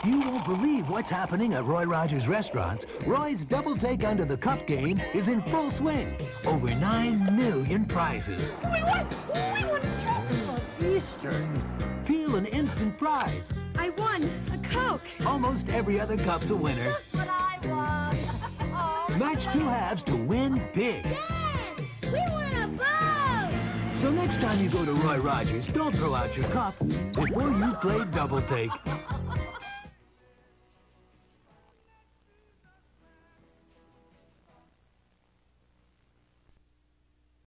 You won't believe what's happening at Roy Rodgers restaurants. Roy's Double Take Under the Cup game is in full swing. Over 9 million prizes. We won a chocolate for Easter. Feel an instant prize. I won a Coke. Almost every other cup's a winner. That's what I won. Oh, Match 2 halves to win big. Dad, we won a boat. So next time you go to Roy Rodgers, don't throw out your cup before you've played Double Take.